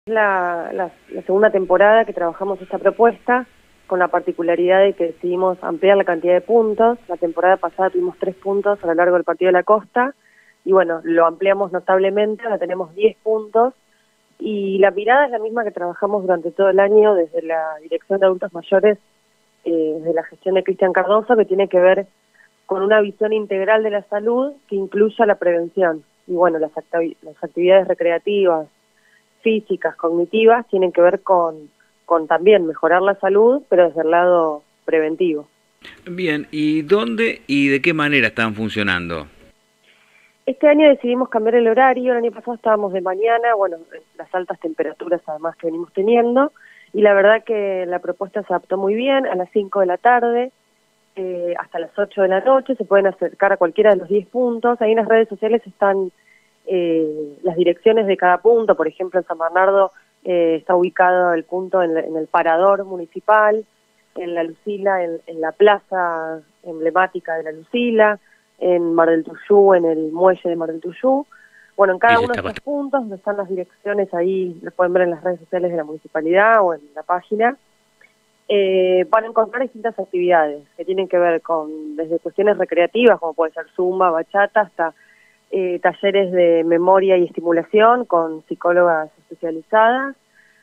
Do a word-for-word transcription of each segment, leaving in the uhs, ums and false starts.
Es la, la, la segunda temporada que trabajamos esta propuesta, con la particularidad de que decidimos ampliar la cantidad de puntos. La temporada pasada tuvimos tres puntos a lo largo del Partido de la Costa, y bueno, lo ampliamos notablemente, ahora tenemos diez puntos, y la mirada es la misma que trabajamos durante todo el año desde la Dirección de Adultos Mayores, eh, de la gestión de Cristian Cardoso, que tiene que ver con una visión integral de la salud que incluya la prevención. Y bueno, las, activi las actividades recreativas, físicas, cognitivas, tienen que ver con, con también mejorar la salud, pero desde el lado preventivo. Bien, ¿y dónde y de qué manera están funcionando? Este año decidimos cambiar el horario. El año pasado estábamos de mañana, bueno, las altas temperaturas además que venimos teniendo, y la verdad que la propuesta se adaptó muy bien. A las cinco de la tarde eh, hasta las ocho de la noche se pueden acercar a cualquiera de los diez puntos. Ahí en las redes sociales están eh, las direcciones de cada punto. Por ejemplo, en San Bernardo eh, está ubicado el punto en, en el parador municipal, en La Lucila, en, en la plaza emblemática de La Lucila, en Mar del Tuyú, en el muelle de Mar del Tuyú. Bueno, en cada uno de estos puntos, donde están las direcciones, ahí lo pueden ver en las redes sociales de la municipalidad o en la página, eh, van a encontrar distintas actividades que tienen que ver con, desde cuestiones recreativas, como puede ser zumba, bachata, hasta eh, talleres de memoria y estimulación con psicólogas especializadas,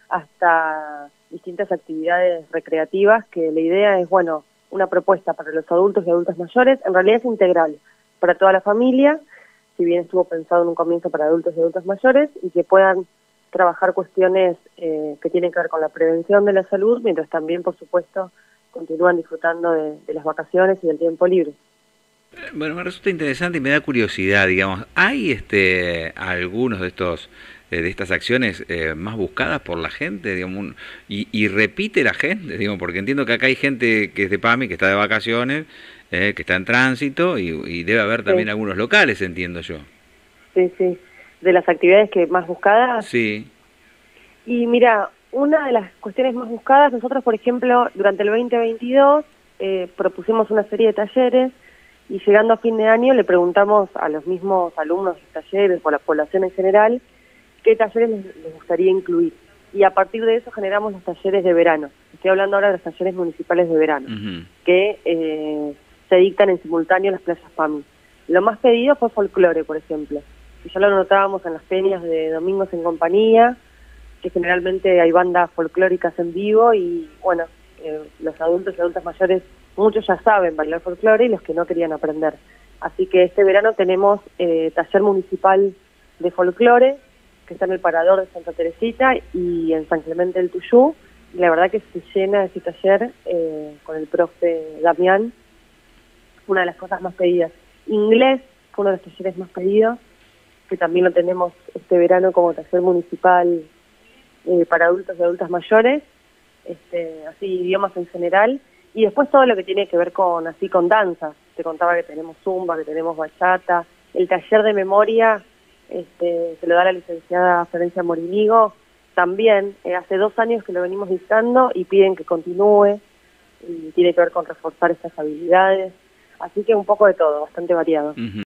hasta distintas actividades recreativas, que la idea es, bueno, una propuesta para los adultos y adultas mayores. En realidad es integral para toda la familia, si bien estuvo pensado en un comienzo para adultos y adultas mayores, y que puedan trabajar cuestiones eh, que tienen que ver con la prevención de la salud, mientras también, por supuesto, continúan disfrutando de, de las vacaciones y del tiempo libre. Bueno, me resulta interesante y me da curiosidad, digamos, ¿hay este algunos de estos eh, de estas acciones eh, más buscadas por la gente, digamos, un, y, y repite la gente, digamos, porque entiendo que acá hay gente que es de PAMI, que está de vacaciones, eh, que está en tránsito, y, y debe haber también sí. algunos locales, entiendo yo. Sí, sí, de las actividades que más buscadas. Sí. Y mira, una de las cuestiones más buscadas, nosotros, por ejemplo, durante el veinte veintidós eh, propusimos una serie de talleres, y llegando a fin de año le preguntamos a los mismos alumnos de talleres o a la población en general qué talleres les, les gustaría incluir. Y a partir de eso generamos los talleres de verano. Estoy hablando ahora de los talleres municipales de verano, uh-huh. que eh, se dictan en simultáneo en las playas PAMI. Lo más pedido fue folclore, por ejemplo. Y ya lo notábamos en las peñas de Domingos en Compañía, que generalmente hay bandas folclóricas en vivo, y bueno, eh, los adultos y adultas mayores, muchos ya saben bailar folclore, y los que no querían aprender. Así que este verano tenemos eh, taller municipal de folclore, que está en el Parador de Santa Teresita y en San Clemente del Tuyú. Y la verdad que se llena ese taller eh, con el profe Damián, una de las cosas más pedidas. Inglés fue uno de los talleres más pedidos, que también lo tenemos este verano como taller municipal eh, para adultos y adultas mayores, este, así idiomas en general. Y después todo lo que tiene que ver con así con danzas. Te contaba que tenemos zumba, que tenemos bachata. El taller de memoria este, se lo da la licenciada Florencia Morinigo. También eh, hace dos años que lo venimos dictando y piden que continúe. Y tiene que ver con reforzar estas habilidades. Así que un poco de todo, bastante variado. Uh-huh.